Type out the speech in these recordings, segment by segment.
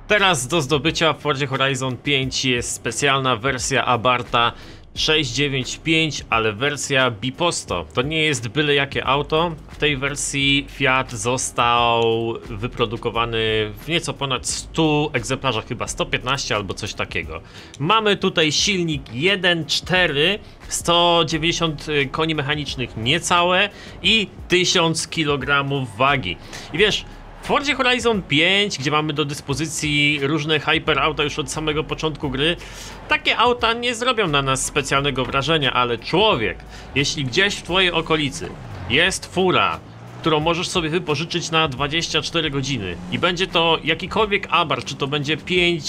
Teraz do zdobycia w Forzie Horizon 5 jest specjalna wersja Abartha 695, ale wersja Biposto. To nie jest byle jakie auto. W tej wersji Fiat został wyprodukowany w nieco ponad 100 egzemplarzach, chyba 115 albo coś takiego. Mamy tutaj silnik 1.4, 190 koni mechanicznych niecałe i 1000 kg wagi. I wiesz, w Forzie Horizon 5, gdzie mamy do dyspozycji różne hyperauta już od samego początku gry, takie auta nie zrobią na nas specjalnego wrażenia, ale człowiek, jeśli gdzieś w twojej okolicy jest fura, którą możesz sobie wypożyczyć na 24 godziny i będzie to jakikolwiek Abarth, czy to będzie 5,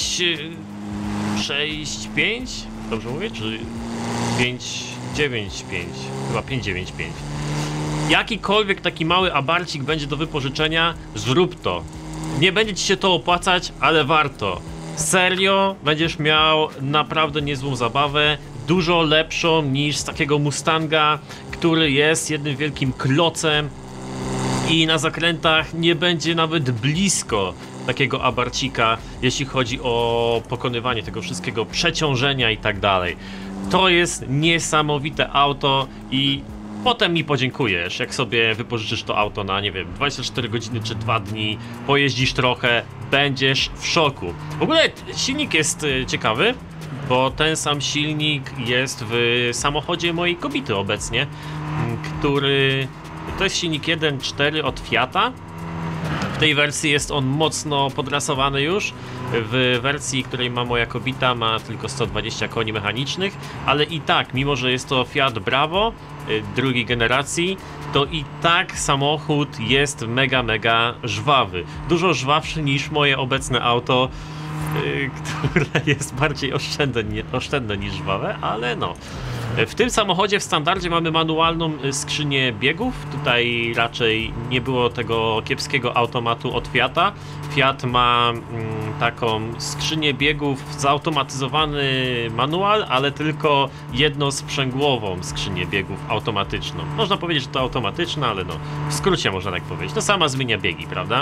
6, 5? Dobrze mówię? Czy 5, 9, 5? Chyba 5, 9, 5. Jakikolwiek taki mały abarcik będzie do wypożyczenia, zrób to. Nie będzie ci się to opłacać, ale warto. Serio, będziesz miał naprawdę niezłą zabawę, dużo lepszą niż z takiego Mustanga, który jest jednym wielkim klocem i na zakrętach nie będzie nawet blisko takiego abarcika, jeśli chodzi o pokonywanie tego wszystkiego przeciążenia i tak dalej. To jest niesamowite auto i potem mi podziękujesz, jak sobie wypożyczysz to auto na, nie wiem, 24 godziny czy 2 dni, pojeździsz trochę, będziesz w szoku. W ogóle silnik jest ciekawy, bo ten sam silnik jest w samochodzie mojej kobiety obecnie, który... To jest silnik 1.4 od Fiata. W tej wersji jest on mocno podrasowany już. W wersji, której ma moja kobieta, ma tylko 120 koni mechanicznych, ale i tak, mimo że jest to Fiat Bravo drugiej generacji, to i tak samochód jest mega żwawy. Dużo żwawszy niż moje obecne auto, które jest bardziej oszczędne niż żwawe, ale no. W tym samochodzie w standardzie mamy manualną skrzynię biegów. Tutaj raczej nie było tego kiepskiego automatu od Fiata. Fiat ma taką skrzynię biegów, zautomatyzowany manual, ale tylko jednosprzęgłową skrzynię biegów automatyczną. Można powiedzieć, że to automatyczna, ale no w skrócie można tak powiedzieć. To sama zmienia biegi, prawda?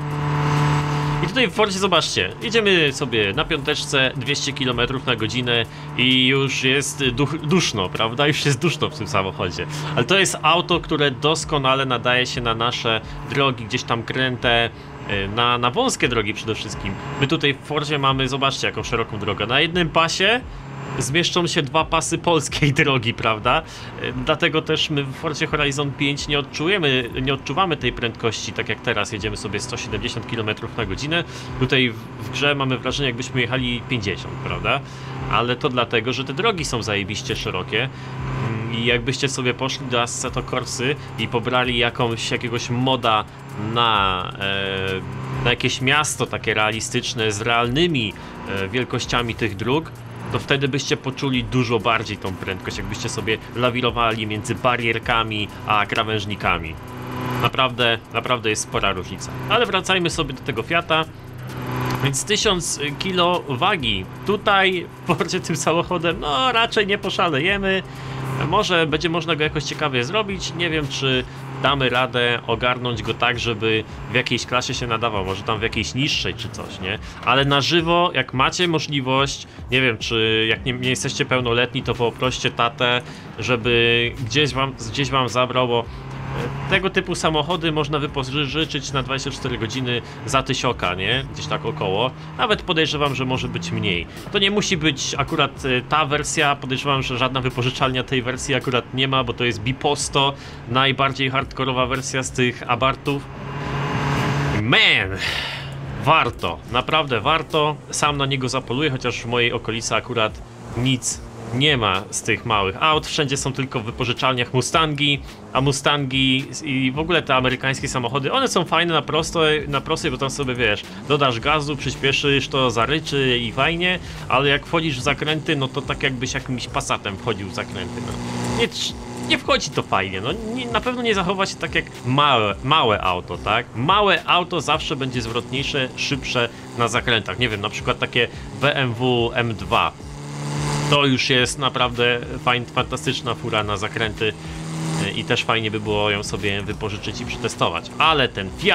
I tutaj w Fordzie zobaczcie, jedziemy sobie na piąteczce 200 km na godzinę i już jest duszno, prawda? Już jest duszno w tym samochodzie. Ale to jest auto, które doskonale nadaje się na nasze drogi, gdzieś tam kręte, na wąskie drogi przede wszystkim. My tutaj w Fordzie mamy, zobaczcie jaką szeroką drogę. Na jednym pasie zmieszczą się 2 pasy polskiej drogi, prawda? Dlatego też my w Forzie Horizon 5 nie odczuwamy tej prędkości, tak jak teraz jedziemy sobie 170 km na godzinę. Tutaj w grze mamy wrażenie, jakbyśmy jechali 50, prawda? Ale to dlatego, że te drogi są zajebiście szerokie i jakbyście sobie poszli do Assetto Corsy i pobrali jakiegoś moda na jakieś miasto takie realistyczne z realnymi wielkościami tych dróg, to wtedy byście poczuli dużo bardziej tą prędkość, jakbyście sobie lawirowali między barierkami a krawężnikami. Naprawdę jest spora różnica. Ale wracajmy sobie do tego Fiata. Więc 1000 kg wagi. Tutaj w Fordzie tym samochodem, no raczej nie poszalejemy. Może będzie można go jakoś ciekawie zrobić. Nie wiem, czy damy radę ogarnąć go tak, żeby w jakiejś klasie się nadawał, może tam w jakiejś niższej czy coś, nie? Ale na żywo, jak macie możliwość, nie wiem, czy jak nie jesteście pełnoletni, to poproście tatę, żeby gdzieś wam zabrał, bo tego typu samochody można wypożyczyć na 24 godziny za 1000, nie? Gdzieś tak około. Nawet podejrzewam, że może być mniej. To nie musi być akurat ta wersja, podejrzewam, że żadna wypożyczalnia tej wersji akurat nie ma, bo to jest Biposto, najbardziej hardkorowa wersja z tych Abarthów. Man! Warto, naprawdę warto. Sam na niego zapoluję, chociaż w mojej okolicy akurat nic nie ma z tych małych aut, wszędzie są tylko w wypożyczalniach Mustangi, a Mustangi i w ogóle te amerykańskie samochody, one są fajne na prostej, bo tam sobie wiesz, dodasz gazu, przyspieszysz, to zaryczy i fajnie, ale jak wchodzisz w zakręty, no to tak jakbyś jakimś Passatem wchodził w zakręty, no. Nie wchodzi to fajnie, no na pewno nie zachowa się tak jak małe auto, tak? Małe auto zawsze będzie zwrotniejsze, szybsze na zakrętach, nie wiem, na przykład takie BMW M2. To już jest naprawdę fantastyczna fura na zakręty i też fajnie by było ją sobie wypożyczyć i przetestować. Ale ten Fiat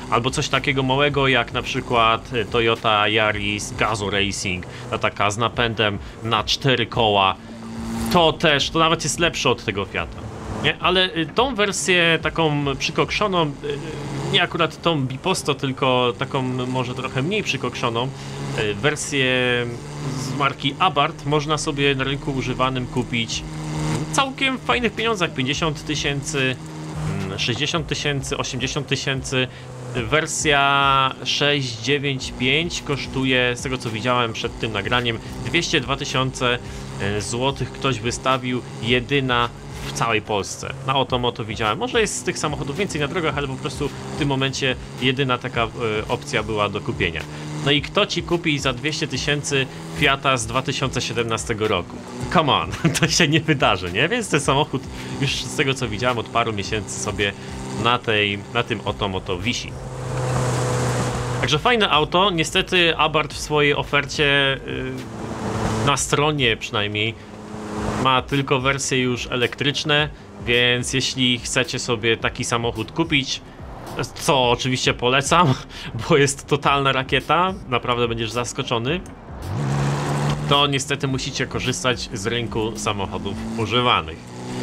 albo coś takiego małego jak na przykład Toyota Yaris Gazoo Racing, ta taka z napędem na 4 koła, to nawet jest lepsze od tego Fiata. Nie? Ale tą wersję taką przykokszoną, nie akurat tą Biposto, tylko taką może trochę mniej przykokszoną, wersję z marki Abarth można sobie na rynku używanym kupić całkiem w fajnych pieniądzach, 50 000, 60 000, 80 000. Wersja 695 kosztuje, z tego co widziałem przed tym nagraniem, 202 000 złotych. Ktoś wystawił, jedyna w całej Polsce. Na Otomoto widziałem. Może jest z tych samochodów więcej na drogach, ale po prostu w tym momencie jedyna taka opcja była do kupienia. No i kto ci kupi za 200 000 Fiata z 2017 roku? Come on, to się nie wydarzy, nie? Więc ten samochód już z tego co widziałem od paru miesięcy sobie na tym Otomoto wisi. Także fajne auto. Niestety Abarth w swojej ofercie na stronie przynajmniej ma tylko wersje już elektryczne, więc jeśli chcecie sobie taki samochód kupić, co oczywiście polecam, bo jest totalna rakieta, naprawdę będziesz zaskoczony, to niestety musicie korzystać z rynku samochodów używanych.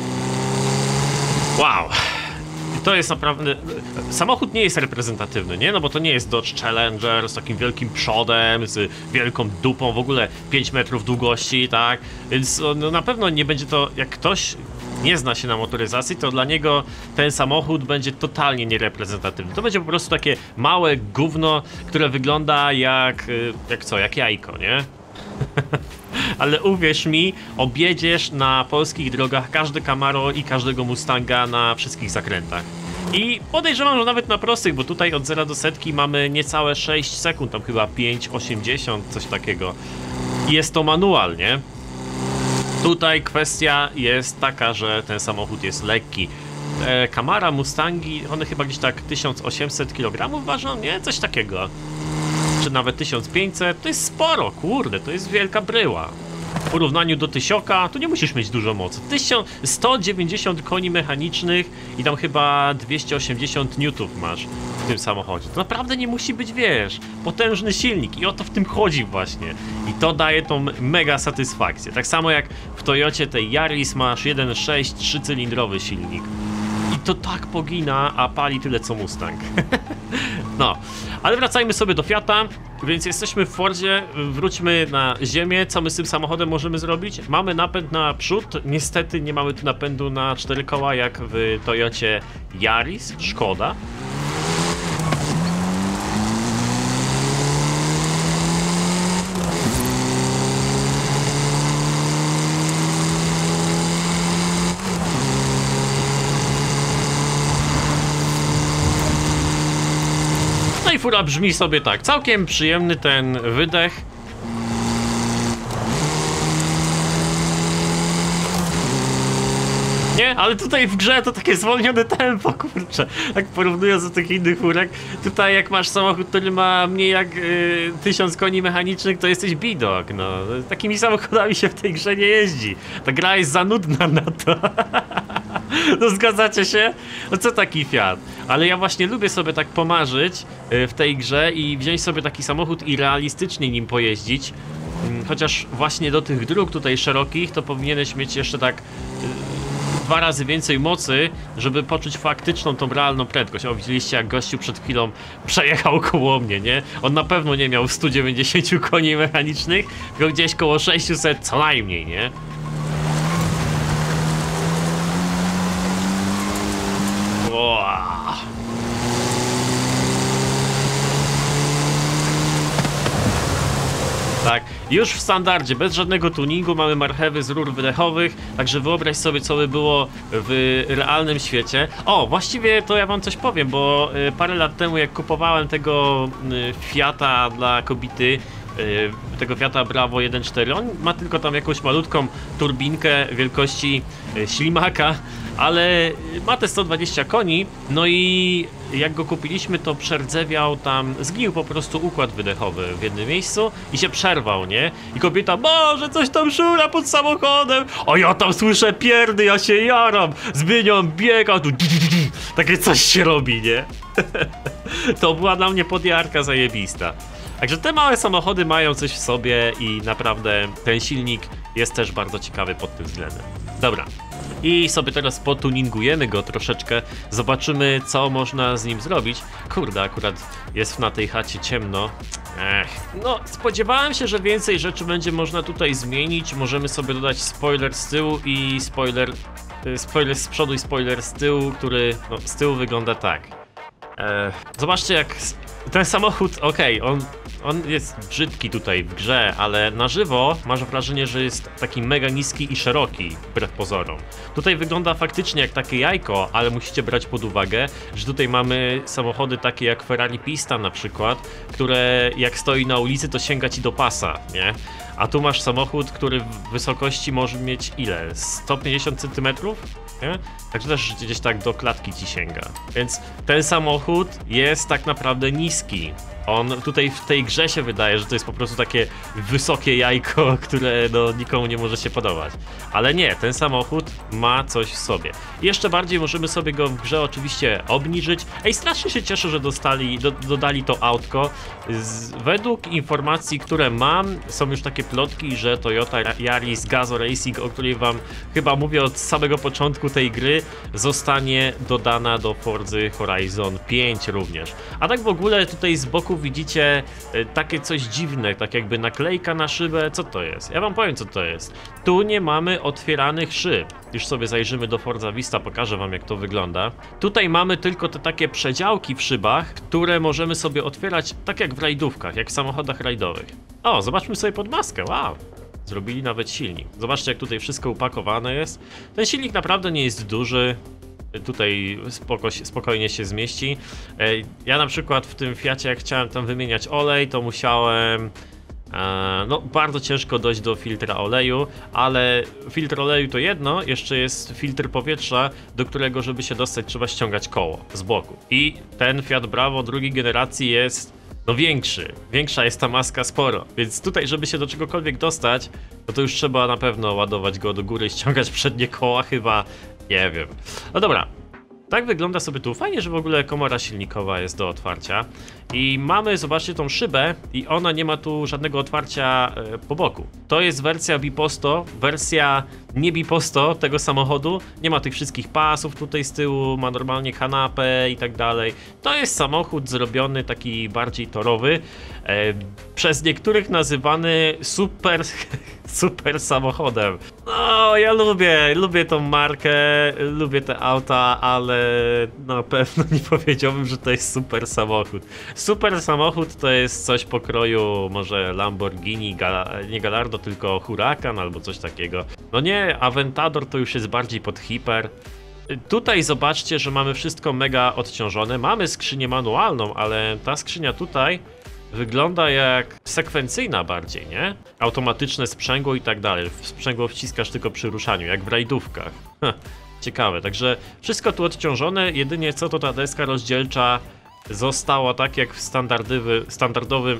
Wow! To jest naprawdę... Samochód nie jest reprezentatywny, nie? No bo to nie jest Dodge Challenger z takim wielkim przodem, z wielką dupą, w ogóle 5 metrów długości, tak? Więc no, na pewno nie będzie to... Jak ktoś nie zna się na motoryzacji, to dla niego ten samochód będzie totalnie niereprezentatywny. To będzie po prostu takie małe gówno, które wygląda jak jajko, nie? Ale uwierz mi, objedziesz na polskich drogach każde Camaro i każdego Mustanga na wszystkich zakrętach. I podejrzewam, że nawet na prostych, bo tutaj od 0 do setki mamy niecałe 6 sekund, tam chyba 5,80, coś takiego. I jest to manual, nie? Tutaj kwestia jest taka, że ten samochód jest lekki. Camara, Mustangi, one chyba gdzieś tak 1800 kg ważą, nie? Coś takiego. Czy nawet 1500, to jest sporo, kurde, to jest wielka bryła. W porównaniu do Tysioka, tu nie musisz mieć dużo mocy. 190 koni mechanicznych i tam chyba 280 newtów masz w tym samochodzie. To naprawdę nie musi być, wiesz, potężny silnik i o to w tym chodzi właśnie. I to daje tą mega satysfakcję. Tak samo jak w Toyocie tej Yaris masz 1.6 3-cylindrowy silnik. I to tak pogina, a pali tyle co Mustang. No, ale wracajmy sobie do Fiata, więc jesteśmy w Fordzie, wróćmy na ziemię. Co my z tym samochodem możemy zrobić? Mamy napęd na przód, niestety nie mamy tu napędu na 4 koła jak w Toyocie Yaris, szkoda. No i fura brzmi sobie tak, całkiem przyjemny ten wydech. Nie, ale tutaj w grze to takie zwolnione tempo, kurczę. Tak porównując do tych innych furek, tutaj jak masz samochód, który ma mniej jak 1000 koni mechanicznych, to jesteś bidok, no. Takimi samochodami się w tej grze nie jeździ. Ta gra jest za nudna na to. No zgadzacie się? No co taki Fiat? Ale ja właśnie lubię sobie tak pomarzyć w tej grze i wziąć sobie taki samochód i realistycznie nim pojeździć. Chociaż właśnie do tych dróg tutaj szerokich to powinieneś mieć jeszcze tak 2 razy więcej mocy, żeby poczuć faktyczną, tą realną prędkość. O, widzieliście jak gościu przed chwilą przejechał koło mnie, nie? On na pewno nie miał 190 koni mechanicznych, tylko gdzieś koło 600 co najmniej, nie? Tak, już w standardzie, bez żadnego tuningu mamy marchewy z rur wydechowych, także wyobraź sobie co by było w realnym świecie. O, właściwie to ja wam coś powiem, bo parę lat temu jak kupowałem tego Fiata dla Kobity, tego Fiata Bravo 1.4, on ma tylko tam jakąś malutką turbinkę wielkości ślimaka, ale ma te 120 koni, no i jak go kupiliśmy to przerdzewiał tam, zgnił po prostu układ wydechowy w jednym miejscu i się przerwał, nie? I kobieta, Boże, coś tam szura pod samochodem, a ja tam słyszę pierdy, ja się jaram, zmieniam biega, tu takie coś się robi, nie? To była dla mnie podjarka zajebista. Także te małe samochody mają coś w sobie i naprawdę ten silnik jest też bardzo ciekawy pod tym względem. Dobra. I sobie teraz potuningujemy go troszeczkę, zobaczymy co można z nim zrobić. Kurde, akurat jest na tej chacie ciemno. No spodziewałem się, że więcej rzeczy będzie można tutaj zmienić. Możemy sobie dodać spoiler z tyłu i spoiler z przodu i spoiler z tyłu, który no, z tyłu wygląda tak. Zobaczcie jak ten samochód, on jest brzydki tutaj w grze, ale na żywo masz wrażenie, że jest taki mega niski i szeroki, wbrew pozorom. Tutaj wygląda faktycznie jak takie jajko, ale musicie brać pod uwagę, że tutaj mamy samochody takie jak Ferrari Pista na przykład, które jak stoi na ulicy to sięga ci do pasa, nie? A tu masz samochód, który w wysokości może mieć ile? 150 cm? Nie? Także też gdzieś tak do klatki ci sięga. Więc ten samochód jest tak naprawdę niski. On tutaj w tej grze się wydaje, że to jest po prostu takie wysokie jajko, które no nikomu nie może się podobać. Ale nie, ten samochód ma coś w sobie. I jeszcze bardziej możemy sobie go w grze oczywiście obniżyć. Ej, strasznie się cieszę, że dodali to autko. Według informacji, które mam, są już takie plotki, że Toyota Yaris Gazoo Racing, o której wam chyba mówię od samego początku tej gry, zostanie dodana do Forza Horizon 5 również. A tak w ogóle tutaj z boku widzicie takie coś dziwne, tak jakby naklejka na szybę. Co to jest? Ja wam powiem co to jest. Tu nie mamy otwieranych szyb. Już sobie zajrzymy do Forza Vista, pokażę wam jak to wygląda. Tutaj mamy tylko te takie przedziałki w szybach, które możemy sobie otwierać tak jak w rajdówkach, jak w samochodach rajdowych. O, zobaczmy sobie pod maskę, wow. Zrobili nawet silnik. Zobaczcie jak tutaj wszystko upakowane jest. Ten silnik naprawdę nie jest duży. Tutaj spokojnie się zmieści. Ja na przykład w tym Fiacie jak chciałem tam wymieniać olej, to musiałem no bardzo ciężko dojść do filtra oleju, ale filtr oleju to jedno, jeszcze jest filtr powietrza, do którego żeby się dostać trzeba ściągać koło z boku. I ten Fiat Bravo drugiej generacji jest no większa jest ta maska sporo, więc tutaj żeby się do czegokolwiek dostać, no to już trzeba na pewno ładować go do góry i ściągać przednie koła chyba, nie wiem. No dobra, tak wygląda sobie tu. Fajnie, że w ogóle komora silnikowa jest do otwarcia. I mamy, zobaczcie tą szybę i ona nie ma tu żadnego otwarcia po boku. To jest wersja biposto, wersja nie biposto tego samochodu. Nie ma tych wszystkich pasów tutaj z tyłu, ma normalnie kanapę i tak dalej. To jest samochód zrobiony taki bardziej torowy. Przez niektórych nazywany super samochodem. No, ja lubię tą markę, lubię te auta, ale na pewno nie powiedziałbym, że to jest super samochód. Super samochód to jest coś pokroju może Lamborghini, nie Gallardo, tylko Huracan albo coś takiego. No nie, Aventador to już jest bardziej pod hiper. Tutaj zobaczcie, że mamy wszystko mega odciążone. Mamy skrzynię manualną, ale ta skrzynia tutaj wygląda jak sekwencyjna bardziej, nie? Automatyczne sprzęgło i tak dalej. Sprzęgło wciskasz tylko przy ruszaniu, jak w rajdówkach. Ciekawe, także wszystko tu odciążone, jedynie co to ta deska rozdzielcza została tak jak w standardowym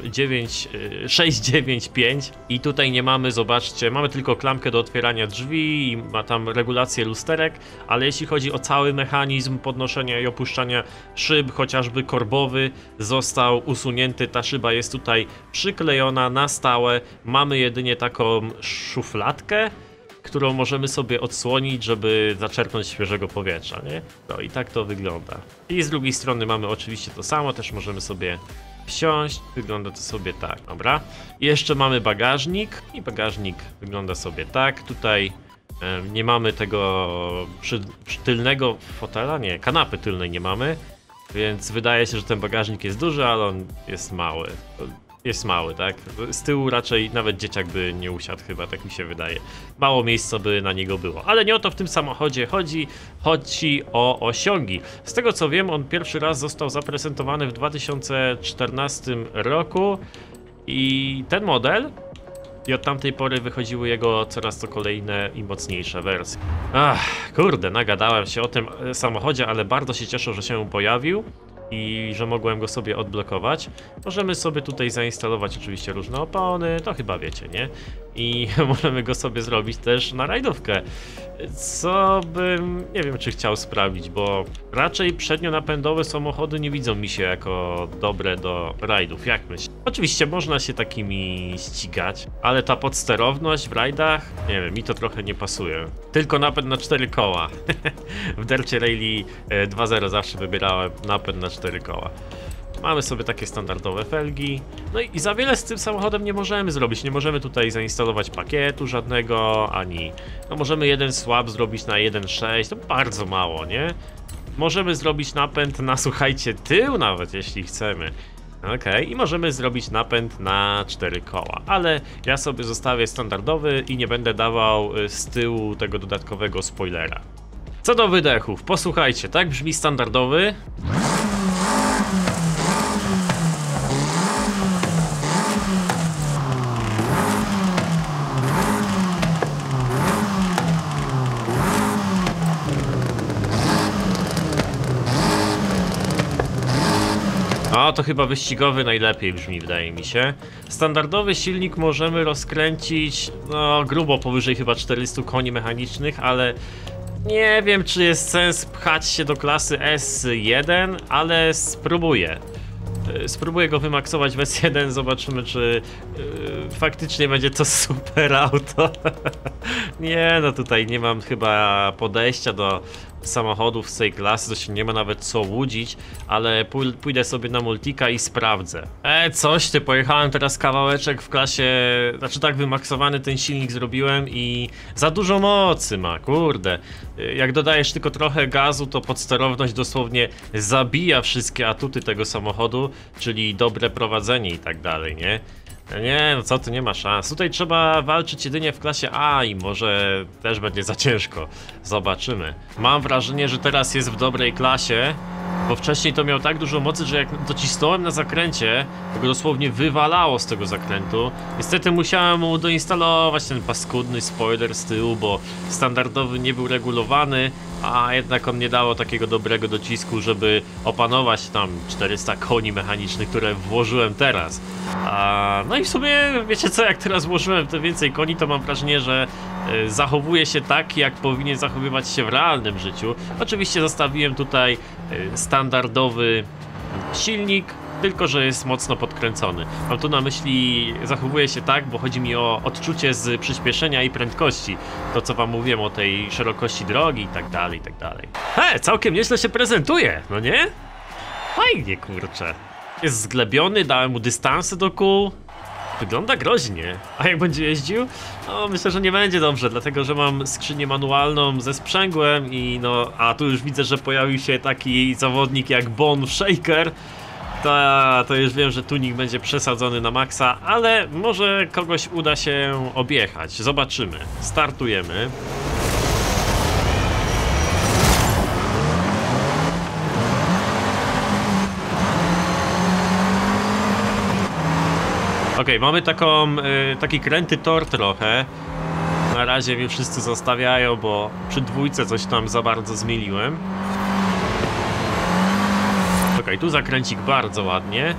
695 i tutaj nie mamy, zobaczcie, mamy tylko klamkę do otwierania drzwi i ma tam regulację lusterek, ale jeśli chodzi o cały mechanizm podnoszenia i opuszczania szyb, chociażby korbowy, został usunięty, ta szyba jest tutaj przyklejona na stałe, mamy jedynie taką szufladkę, którą możemy sobie odsłonić, żeby zaczerpnąć świeżego powietrza, nie? No i tak to wygląda. I z drugiej strony mamy oczywiście to samo, też możemy sobie wsiąść, wygląda to sobie tak, dobra. I jeszcze mamy bagażnik i bagażnik wygląda sobie tak, tutaj nie mamy tego tylnego fotela, nie, kanapy tylnej nie mamy, więc wydaje się, że ten bagażnik jest duży, ale on jest mały. Jest mały, tak? Z tyłu raczej nawet dzieciak by nie usiadł chyba, tak mi się wydaje. Mało miejsca by na niego było. Ale nie o to w tym samochodzie chodzi. Chodzi o osiągi. Z tego co wiem, on pierwszy raz został zaprezentowany w 2014 roku. I ten model... I od tamtej pory wychodziły jego coraz to kolejne i mocniejsze wersje. Kurde, nagadałem się o tym samochodzie, ale bardzo się cieszę, że się pojawił. I że mogłem go sobie odblokować. Możemy sobie tutaj zainstalować oczywiście różne opony, to chyba wiecie, nie? i możemy go sobie zrobić też na rajdówkę. Co bym, nie wiem, czy chciał sprawić, bo raczej przednionapędowe samochody nie widzą mi się jako dobre do rajdów, jak myślisz? Oczywiście można się takimi ścigać, ale ta podsterowność w rajdach, nie wiem, mi to trochę nie pasuje. Tylko napęd na 4 koła. W Dircie Rally 2.0 zawsze wybierałem napęd na 4 koła. Mamy sobie takie standardowe felgi. No i za wiele z tym samochodem nie możemy zrobić. Nie możemy tutaj zainstalować pakietu żadnego, ani... No możemy jeden swap zrobić na 1.6, to bardzo mało, nie? Możemy zrobić napęd na, słuchajcie, tył nawet, jeśli chcemy. Okej, i możemy zrobić napęd na 4 koła, ale ja sobie zostawię standardowy i nie będę dawał z tyłu tego dodatkowego spoilera. Co do wydechów, posłuchajcie, tak brzmi standardowy. O, to chyba wyścigowy najlepiej brzmi, wydaje mi się. Standardowy silnik możemy rozkręcić, no grubo powyżej chyba 400 koni mechanicznych, ale nie wiem, czy jest sens pchać się do klasy S1, ale spróbuję. Spróbuję go wymaksować w S1, zobaczymy, czy faktycznie będzie to super auto. Nie, no tutaj nie mam chyba podejścia do samochodów z tej klasy, to się nie ma nawet co łudzić, ale pójdę sobie na Multika i sprawdzę. Coś ty, pojechałem teraz kawałeczek w klasie, znaczy tak wymaksowany ten silnik zrobiłem i za dużo mocy ma, kurde. Jak dodajesz tylko trochę gazu, to podsterowność dosłownie zabija wszystkie atuty tego samochodu, czyli dobre prowadzenie i tak dalej, nie? Nie, no co tu, nie ma szans. Tutaj trzeba walczyć jedynie w klasie A i może też będzie za ciężko. Zobaczymy. Mam wrażenie, że teraz jest w dobrej klasie, bo wcześniej to miał tak dużo mocy, że jak docisnąłem na zakręcie, to go dosłownie wywalało z tego zakrętu. Niestety musiałem mu doinstalować ten paskudny spoiler z tyłu, bo standardowy nie był regulowany, a jednak on nie dało takiego dobrego docisku, żeby opanować tam 400 koni mechanicznych, które włożyłem teraz. No i w sumie, wiecie co, jak teraz włożyłem te więcej koni, to mam wrażenie, że zachowuje się tak, jak powinien zachowywać się w realnym życiu. Oczywiście zostawiłem tutaj standardowy silnik, tylko że jest mocno podkręcony. Mam tu na myśli, zachowuje się tak, bo chodzi mi o odczucie z przyspieszenia i prędkości. To, co wam mówiłem o tej szerokości drogi i tak dalej, i tak dalej. Całkiem nieźle się prezentuje, no nie? Fajnie, kurczę. Jest zglebiony, dałem mu dystansy do kół. Wygląda groźnie. A jak będzie jeździł? No myślę, że nie będzie dobrze, dlatego że mam skrzynię manualną ze sprzęgłem i no... A tu już widzę, że pojawił się taki zawodnik jak Bone Shaker. To już wiem, że tuning będzie przesadzony na maksa, ale może kogoś uda się objechać. Zobaczymy. Startujemy. Okej, mamy taki kręty tor trochę. Na razie mnie wszyscy zostawiają, bo przy dwójce coś tam za bardzo zmieliłem. Okej, tu zakręcik bardzo ładnie.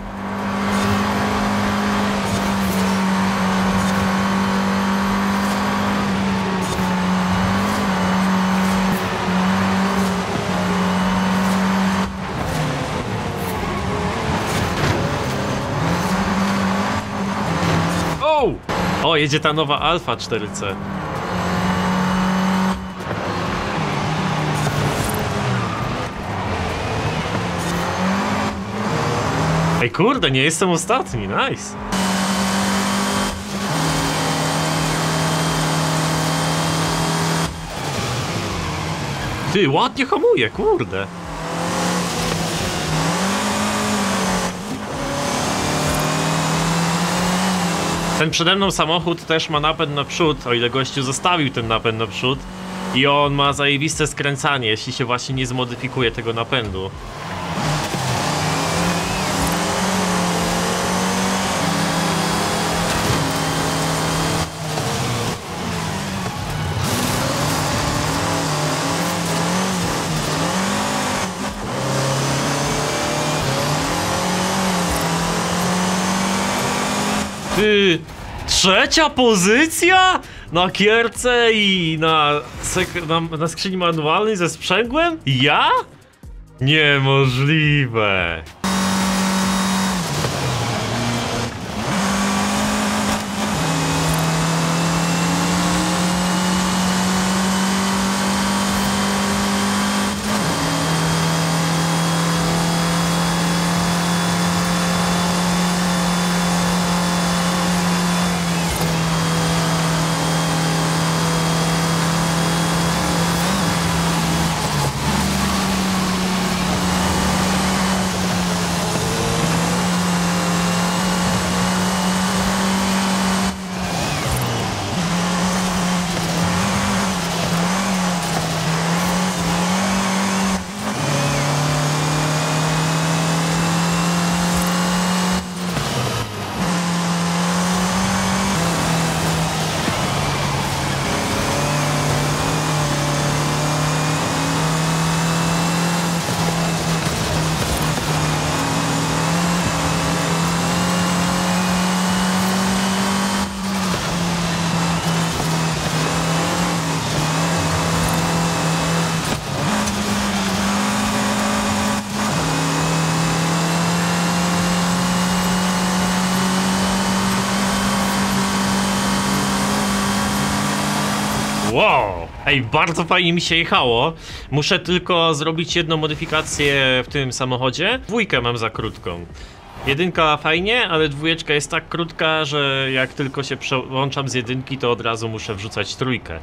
O, jedzie ta nowa Alfa 4C. Ej, kurde, nie jestem ostatni, nice. Ty, ładnie hamuje, kurde. Ten przede mną samochód też ma napęd na przód, o ile gościu zostawił ten napęd na przód. I on ma zajebiste skręcanie, jeśli się właśnie nie zmodyfikuje tego napędu. Ty, Trzecia pozycja? Na kierce i na skrzyni manualnej ze sprzęgłem? Ja? Niemożliwe. Wow! Ej, bardzo fajnie mi się jechało. Muszę tylko zrobić jedną modyfikację w tym samochodzie. Dwójkę mam za krótką. Jedynka fajnie, ale dwójeczka jest tak krótka, że jak tylko się przełączam z jedynki, to od razu muszę wrzucać trójkę.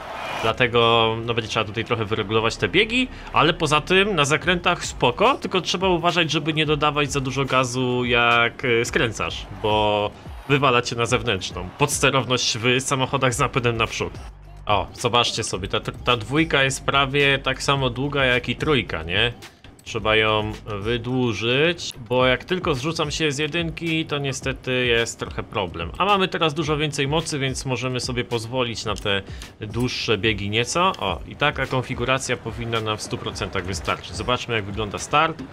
Dlatego no będzie trzeba tutaj trochę wyregulować te biegi, ale poza tym na zakrętach spoko, tylko trzeba uważać, żeby nie dodawać za dużo gazu jak skręcasz, bo wywala cię na zewnętrzną. Podsterowność w samochodach z napędem naprzód. O, zobaczcie sobie, ta dwójka jest prawie tak samo długa jak i trójka, nie? Trzeba ją wydłużyć, bo jak tylko zrzucam się z jedynki, to niestety jest trochę problem. A mamy teraz dużo więcej mocy, więc możemy sobie pozwolić na te dłuższe biegi nieco. O, i taka konfiguracja powinna nam w 100% wystarczyć. Zobaczmy, jak wygląda start.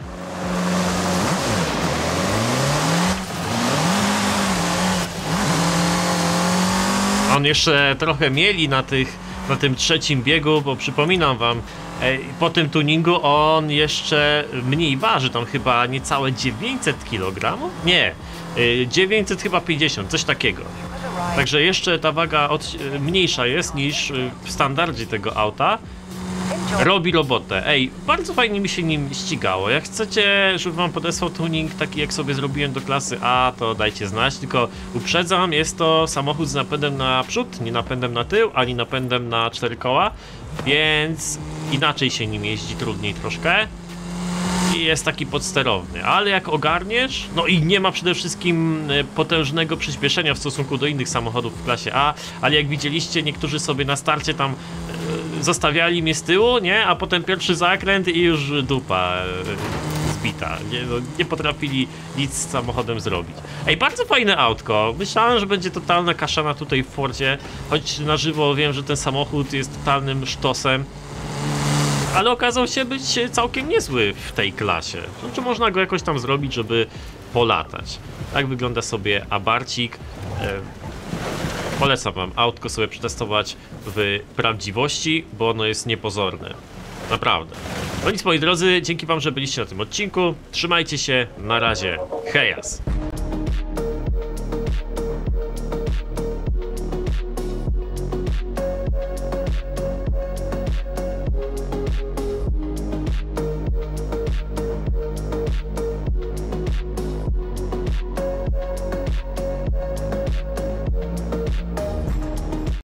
On jeszcze trochę mieli na tym trzecim biegu, bo przypominam wam, po tym tuningu on jeszcze mniej waży, tam chyba niecałe 900 kg? Nie, 900 chyba 50, coś takiego. Także jeszcze ta waga mniejsza jest niż w standardzie tego auta. Robi robotę. Ej, bardzo fajnie mi się nim ścigało. Jak chcecie, żeby wam podesłał tuning taki jak sobie zrobiłem do klasy A, to dajcie znać, tylko uprzedzam, jest to samochód z napędem na przód, nie napędem na tył, ani napędem na 4 koła, więc inaczej się nim jeździ, trudniej troszkę. I jest taki podsterowny, ale jak ogarniesz, no i nie ma przede wszystkim potężnego przyspieszenia w stosunku do innych samochodów w klasie A, ale jak widzieliście, niektórzy sobie na starcie tam zostawiali mnie z tyłu, nie? A potem pierwszy zakręt i już dupa zbita. Nie potrafili nic z samochodem zrobić. Ej, bardzo fajne autko. Myślałem, że będzie totalna kaszana tutaj w Fordzie, choć na żywo wiem, że ten samochód jest totalnym sztosem. Ale okazał się być całkiem niezły w tej klasie. Czy można go jakoś tam zrobić, żeby polatać? Tak wygląda sobie Abarcik. Polecam wam autko sobie przetestować w prawdziwości, bo ono jest niepozorne. Naprawdę. No nic, moi drodzy, dzięki wam, że byliście na tym odcinku. Trzymajcie się, na razie. Hejas!